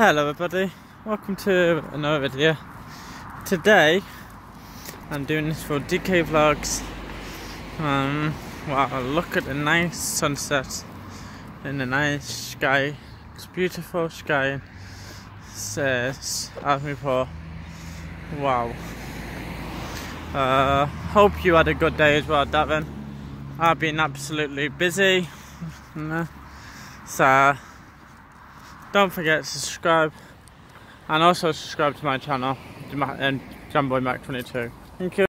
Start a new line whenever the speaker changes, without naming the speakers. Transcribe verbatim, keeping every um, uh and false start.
Hello everybody, welcome to another video. Today I'm doing this for D K Vlogs. Um, wow, look at the nice sunset in the nice sky. It's beautiful sky. Says Avenport. Wow. Uh, hope you had a good day as well, Davin. I've been absolutely busy. So don't forget to subscribe and also subscribe to my channel, Jamboy Mac twenty-two. Thank you.